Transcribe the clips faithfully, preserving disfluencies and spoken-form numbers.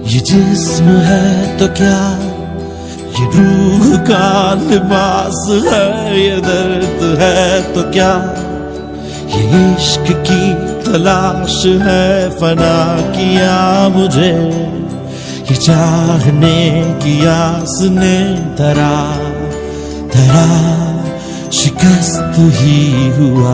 ये जिस्म है तो क्या, ये रूह का लिबास है, ये दर्द है तो क्या, ये इश्क की तलाश है। फना किया मुझे ये चाहने की आस ने, धरा धरा शिकस्त ही हुआ।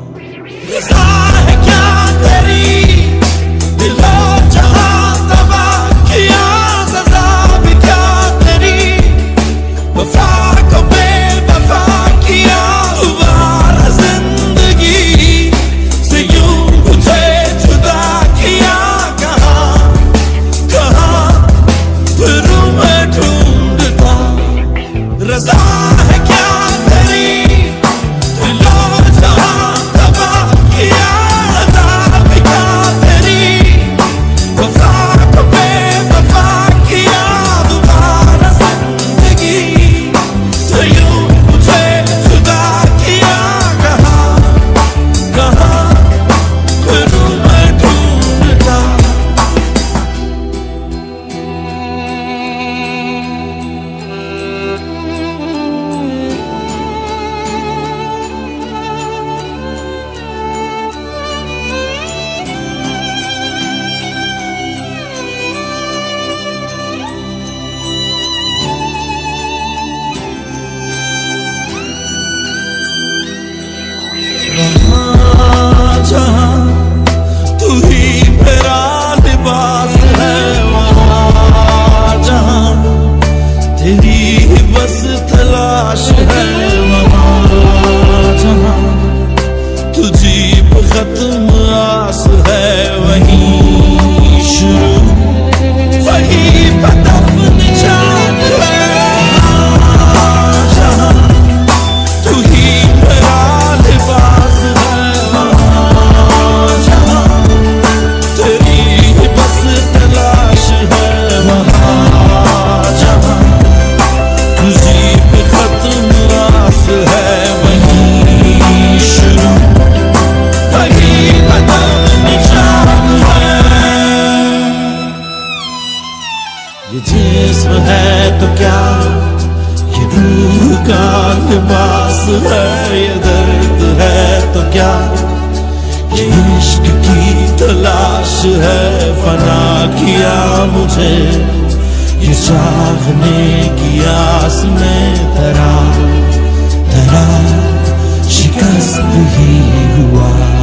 तू ही मेरा लिबास है, वहाँ जहाँ तेरी बस तलाश है, वहाँ जहाँ तुझी पे खत्म आस है, वहीं शुरू वहीं पे दफन जान है। जहाँ तू ही मेरा लिबास है, ये जिस्म है तो क्या, ये रूह का लिबास है, ये दर्द है तो क्या, ये इश्क की तलाश है। फना किया मुझे ये चाहने की आस में, धरा धरा शिकस्त ही हुआ।